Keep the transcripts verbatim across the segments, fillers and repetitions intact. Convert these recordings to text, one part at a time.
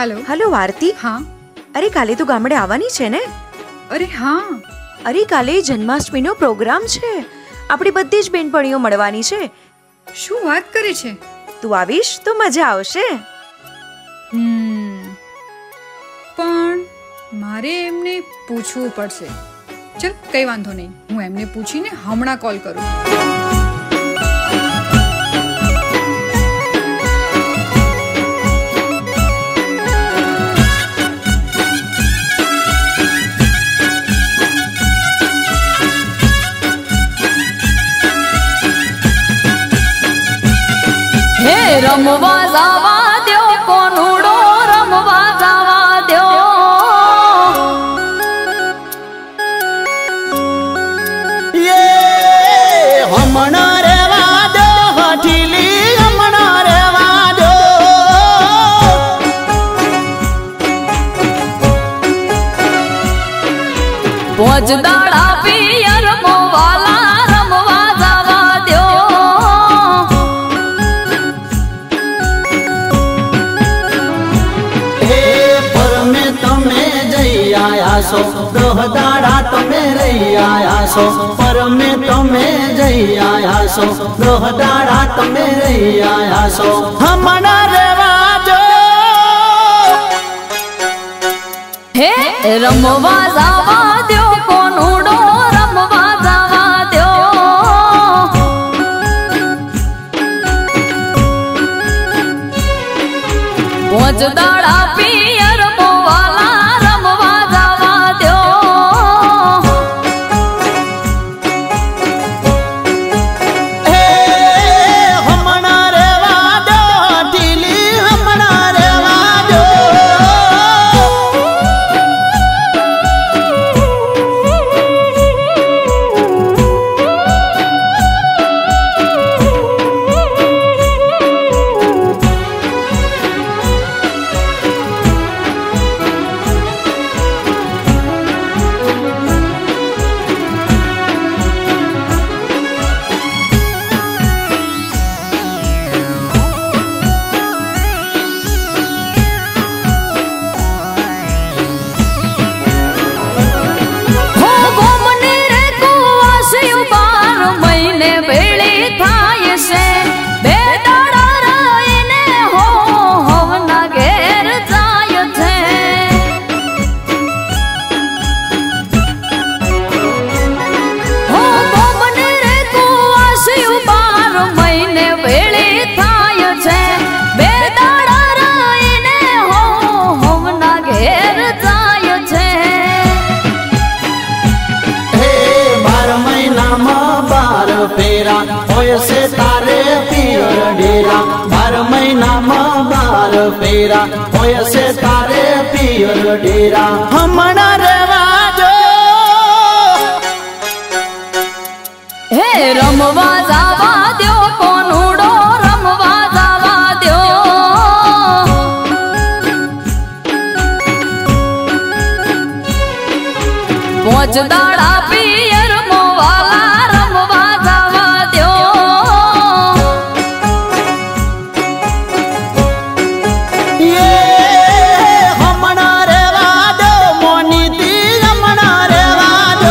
Hello hello आरती। हाँ अरे काले तो गामडे आवानी छे ने? अरे हाँ अरे काले जन्माष्टमीनो प्रोग्राम छे, आपणी बधी ज बेनपणीओ मळवानी छे। शुं वात करे छे? तू आवीश तो मजा आवशे। हम्म पण मारे एमने पूछવું પડશે। चल कई वांधो नहीं, हूँ एमने पूछीने हमणा कॉल करूँ। हे रमवा जावा द्यो कोनुडो रमवा जावा द्यो ये हमणा रेवा दो हठीली हमणा रेवा दो पोज दाड़ा पियर मोवाला रमवा जावा द्यो आयासो दोहदाड़ा तमे रही आयासो पर में तमे जई आयासो दोहदाड़ा तमे रही आयासो हमणा रेवा जो हे रमवा जावा द्यो कोनुडो रमवा जावा द्यो पोज दाड़ा पियर मोवाला रमवा जावा द्यो हे हमणा रेवा दो ढीली हमणा रेवा दो फेरा होय से तारे पियर डेरा बार महीना में बार फेरा होय से तारे पियर डेरा हमणा रेवा जो हे रमवा जावा द्यो कोनुडो रमवा जावा द्यो पोज दाड़ा पियर मोवाला रमवा जावा द्यो ये हमणा रेवा दो मोनीती हमणा रेवा दो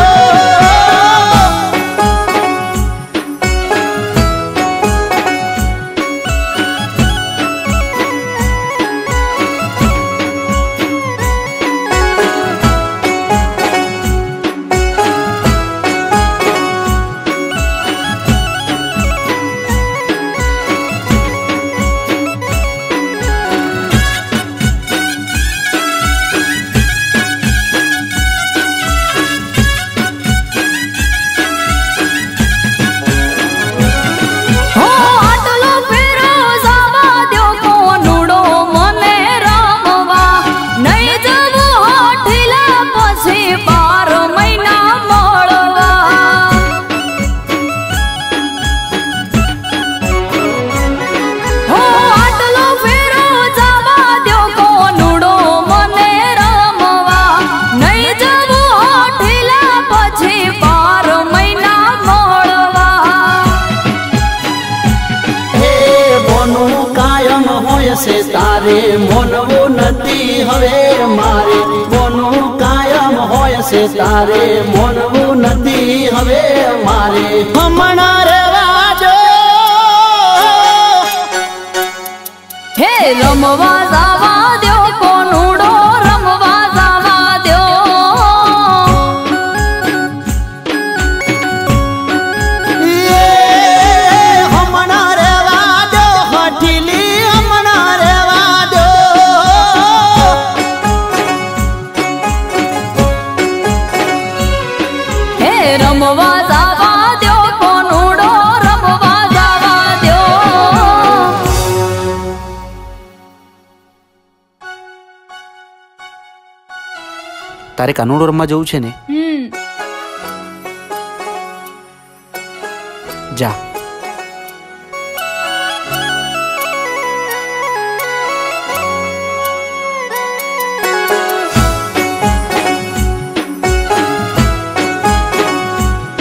से तारे मोनवो न નથી હવે મારે કોનું કાયમ હોય છે તારે મોનવું નથી હવે મારે હમણાં રેવા જો હે રમવા જવા દો કોનુડો રમવા જવા દો હમણાં રેવા દો હઠીલી હમણાં રેવા દો હે રમવા જવા દો કોનુડો રમવા જવા દો તારે કાનુડો રમવા જવું છે ને? હમ જા.